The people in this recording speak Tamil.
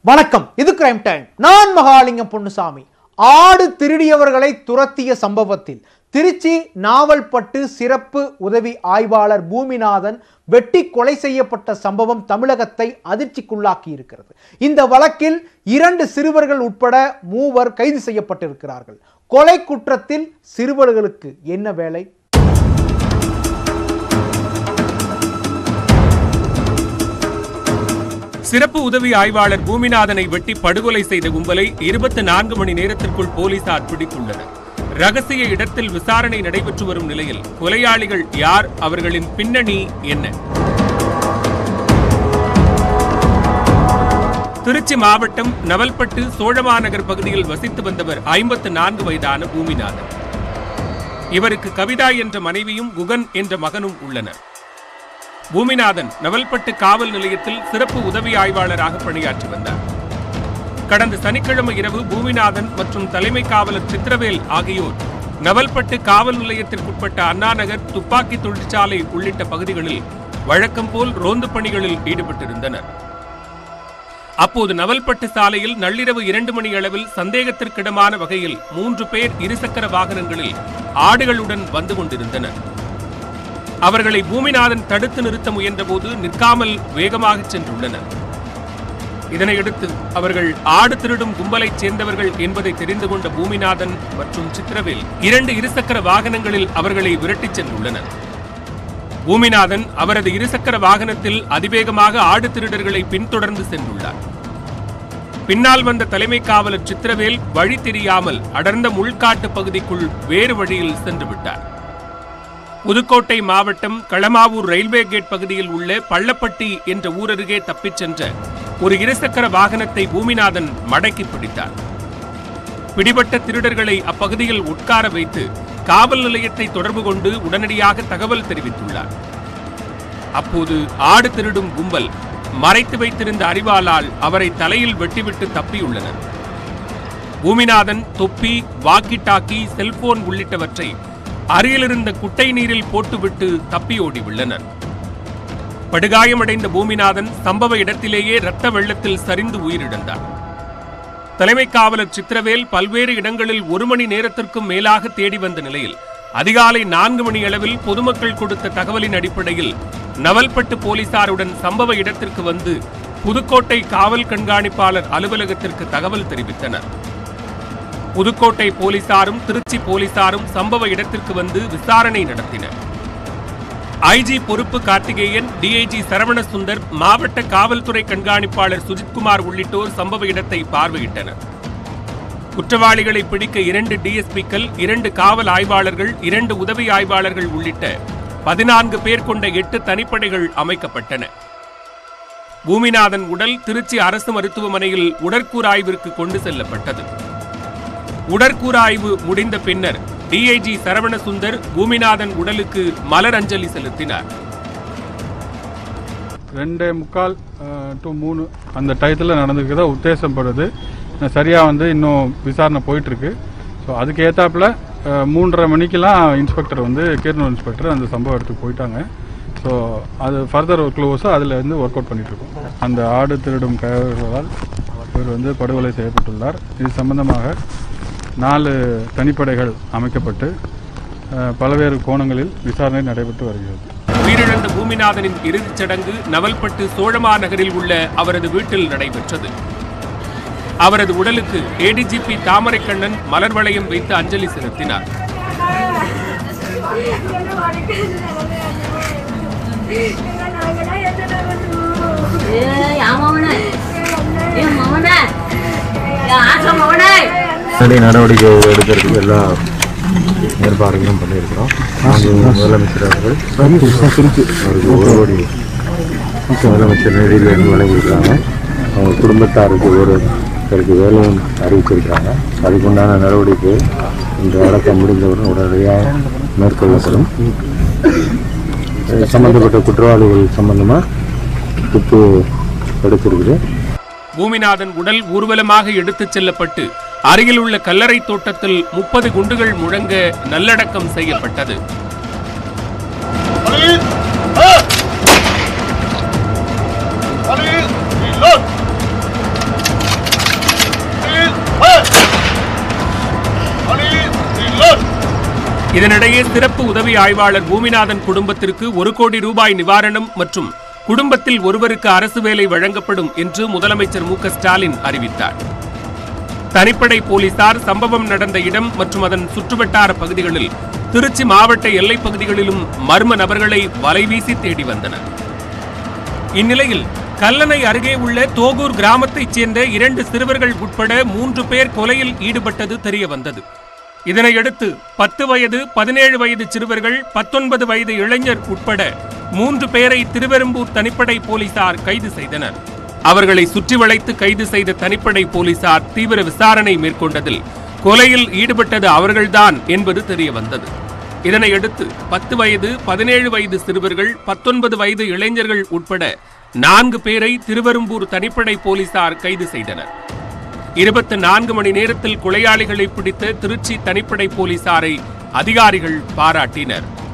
வணக்கம், இது கிரைம் டைம். நான் மகாலிங்கம் பொன்னுசாமி. ஆடு திருடியவர்களை துரத்திய சம்பவத்தில் திருச்சி நாவல்பட்டு சிறப்பு உதவி ஆய்வாளர் பூமிநாதன் வெட்டி கொலை செய்யப்பட்ட சம்பவம் தமிழகத்தை அதிர்ச்சிக்குள்ளாக்கி இருக்கிறது. இந்த வழக்கில் 2 சிறுவர்கள் உட்பட 3 கைது செய்யப்பட்டிருக்கிறார்கள். கொலை குற்றத்தில் சிறுவர்களுக்கு என்ன வேலை? சிறப்பு உதவி ஆய்வாளர் பூமிநாதனை வெட்டி படுகொலை செய்த கும்பலை 24 மணி நேரத்திற்குள் போலீசார் பிடித்துள்ளனர். ரகசிய இடத்தில் விசாரணை நடைபெற்று வரும் நிலையில் கொலையாளிகள் யார், அவர்களின் பின்னணி என்ன? திருச்சி மாவட்டம் நவல்பட்டு சோழமாநகர் பகுதியில் வசித்து வந்தவர் 54 வயதான பூமிநாதன். இவருக்கு கவிதா என்ற மனைவியும் குகன் என்ற மகனும் உள்ளனர். பூமிநாதன் நவல்பட்டு காவல் நிலையத்தில் சிறப்பு உதவி ஆய்வாளராக பணியாற்றி வந்தார். கடந்த சனிக்கிழமை இரவு பூமிநாதன் மற்றும் தலைமை காவலர் சித்திரவேல் ஆகியோர் நவல்பட்டு காவல் நிலையத்திற்குட்பட்ட அண்ணாநகர் துப்பாக்கி தொழிற்சாலை உள்ளிட்ட பகுதிகளில் வழக்கம் போல் ரோந்து பணிகளில் ஈடுபட்டிருந்தனர். அப்போது நவல்பட்டு சாலையில் நள்ளிரவு 2 மணி அளவில் சந்தேகத்திற்கிடமான வகையில் 3 பேர் இருசக்கர வாகனங்களில் ஆடுகளுடன் வந்து கொண்டிருந்தனர். அவர்களை பூமிநாதன் தடுத்து நிறுத்த முயன்றபோது நிற்காமல் வேகமாக சென்றுள்ளனர். இதனையடுத்து அவர்கள் ஆடு திருடும் கும்பலைச் சேர்ந்தவர்கள் என்பதை தெரிந்து கொண்ட பூமிநாதன் மற்றும் சித்திரவேல் 2 இருசக்கர வாகனங்களில் அவர்களை விரட்டிச் சென்றுள்ளனர். பூமிநாதன் அவரது இருசக்கர வாகனத்தில் அதிவேகமாக ஆடு திருடர்களை பின்தொடர்ந்து சென்றுள்ளார். பின்னால் வந்த தலைமை காவலர் சித்திரவேல் வழி தெரியாமல் அடர்ந்த முள்காட்டு பகுதிக்குள் வேறு வழியில் சென்று விட்டார். புதுக்கோட்டை மாவட்டம் களமாவூர் ரயில்வே கேட் பகுதியில் உள்ள பள்ளப்பட்டி என்ற ஊரருகே தப்பிச் சென்ற ஒரு இருசக்கர வாகனத்தை பூமிநாதன் மடக்கி பிடித்தார். பிடிபட்ட திருடர்களை அப்பகுதியில் உட்கார வைத்து காவல் நிலையத்தை தொடர்பு கொண்டு உடனடியாக தகவல் தெரிவித்துள்ளார். அப்போது ஆடு திருடும் கும்பல் மறைத்து வைத்திருந்த அரிவாளால் அவரை தலையில் வெட்டிவிட்டு தப்பியுள்ளனர். பூமிநாதன் தொப்பி, வாக்கி டாக்கி, செல்போன் உள்ளிட்டவற்றை அருகிலிருந்த குட்டை நீரில் போட்டுவிட்டு தப்பியோடி உள்ளனர். படுகாயமடைந்த பூமிநாதன் சம்பவ இடத்திலேயே இரத்த வெள்ளத்தில் சரிந்து உயிரிழந்தார். தலைமை காவலர் சித்திரவேல் பல்வேறு இடங்களில் 1 மணி நேரத்திற்கும் மேலாக தேடி வந்த நிலையில் அதிகாலை 4 மணி அளவில் பொதுமக்கள் கொடுத்த தகவலின் அடிப்படையில் நவல்பட்டு போலீசாருடன் சம்பவ இடத்திற்கு வந்து புதுக்கோட்டை காவல் கண்காணிப்பாளர் அலுவலகத்திற்கு தகவல் தெரிவித்தனர். புதுக்கோட்டை போலீசாரும் திருச்சி போலீசாரும் சம்பவ இடத்திற்கு வந்து விசாரணை நடத்தினர். ஐஜி பொறுப்பு கார்த்திகேயன், டிஐஜி சரவணசுந்தர், மாவட்ட காவல்துறை கண்காணிப்பாளர் சுஜித்குமார் உள்ளிட்டோர் சம்பவ இடத்தை பார்வையிட்டனர். குற்றவாளிகளை பிடிக்க 2 டிஎஸ்பிக்கள், 2 காவல் ஆய்வாளர்கள், 2 உதவி ஆய்வாளர்கள் உள்ளிட்ட 14 பேர் கொண்ட 8 தனிப்படைகள் அமைக்கப்பட்டன. பூமிநாதன் உடல் திருச்சி அரசு மருத்துவமனையில் உடற்கூறாய்விற்கு கொண்டு செல்லப்பட்டது. உடற்கூறாய்வு முடிந்த பின்னர் டிஐஜி சரவணசுந்தர் பூமிநாதன் உடலுக்கு மலர் அஞ்சலி செலுத்தினார். 2:45 to 3 அந்த டயத்தில் நடந்துக்கிறதா உத்தேசப்படுது. சரியாக இன்னும் விசாரணை போயிட்டுருக்கு. ஸோ அதுக்கு ஏற்றாப்புல 3:30 மணிக்கெல்லாம் இன்ஸ்பெக்டர் கீரனூர் இன்ஸ்பெக்டர் அந்த சம்பவ இடத்துக்கு போயிட்டாங்க. ஸோ அது ஃபர்தர் ஒரு க்ளோஸாக அதில் ஒர்க் அவுட் பண்ணிகிட்ருக்கோம். அந்த ஆடு திருடும் கைவர்களால் இவர் படுகொலை செய்யப்பட்டுள்ளார். இது சம்பந்தமாக 4 தனிப்படைகள் அமைக்கப்பட்டு பல்வேறு கோணங்களில் விசாரணை நடைபெற்று வருகிறது. உயிரிழந்த பூமிநாதனின் இறுதிச் சடங்கு நவல்பட்டு சோழமாநகரில் உள்ள அவரது வீட்டில் நடைபெற்றது. அவரது உடலுக்கு ஏடிஜிபி தாமரைக்கண்ணன் மலர் வளையம் வைத்து அஞ்சலி செலுத்தினார். நடவடிக்கை எடுக்கிறதுக்கு எல்லா ஏற்பாடுகளும் பண்ணியிருக்கிறோம். முதலமைச்சர் அவர்கள் அவருக்கு 1 கோடி முதலமைச்சர் நிதியில் வழங்கியிருக்காங்க. அவங்க குடும்பத்தாருக்கு ஒருத்தருக்கு வேலையும் அறிவிச்சிருக்காங்க. அதுக்குண்டான நடவடிக்கை இந்த அடக்கம் முடிந்தவுடன் உடனடியாக மேற்கொள்ளப்படும். சம்பந்தப்பட்ட குற்றவாளிகள் சம்பந்தமாக துப்பு எடுத்திருக்குது. பூமிநாதன் உடல் ஊர்வலமாக எடுத்துச் செல்லப்பட்டு அருகில் உள்ள கல்லறை தோட்டத்தில் 30 குண்டுகள் முழங்க நல்லடக்கம் செய்யப்பட்டது. இதனிடையே சிறப்பு உதவி ஆய்வாளர் பூமிநாதன் குடும்பத்திற்கு 1 கோடி ரூபாய் நிவாரணம் மற்றும் குடும்பத்தில் ஒருவருக்கு அரசு வேலை வழங்கப்படும் என்று முதலமைச்சர் மு.க. ஸ்டாலின் அறிவித்தார். தனிப்படை போலீசார் சம்பவம் நடந்த இடம் மற்றும் அதன் சுற்றுவட்டார பகுதிகளில் திருச்சி மாவட்ட எல்லைப் பகுதிகளிலும் மர்ம நபர்களை வலைவீசி தேடி வந்தனர். இந்நிலையில் கல்லணை அருகே உள்ள தோகூர் கிராமத்தைச் சேர்ந்த 2 சிறுவர்கள் உட்பட 3 பேர் கொலையில் ஈடுபட்டது தெரிய வந்தது. இதனையடுத்து 10 வயது 17 வயது சிறுவர்கள் 19 வயது இளைஞர் உட்பட 3 பேரை திருவெரும்பூர் தனிப்படை போலீசார் கைது செய்தனர். அவர்களை சுற்றி வளைத்து கைது செய்த தனிப்படை போலீசார் தீவிர விசாரணை மேற்கொண்டதில் கொலையில் ஈடுபட்டது அவர்கள்தான் என்பது தெரிய வந்தது. இதனையடுத்து 10 வயது 17 வயது சிறுவர்கள் 19 வயது இளைஞர்கள் உட்பட 4 பேரை திருவெரும்பூர் தனிப்படை போலீசார் கைது செய்தனர். 24 மணி நேரத்தில் கொலையாளிகளை பிடித்த திருச்சி தனிப்படை போலீசாரை அதிகாரிகள் பாராட்டினர்.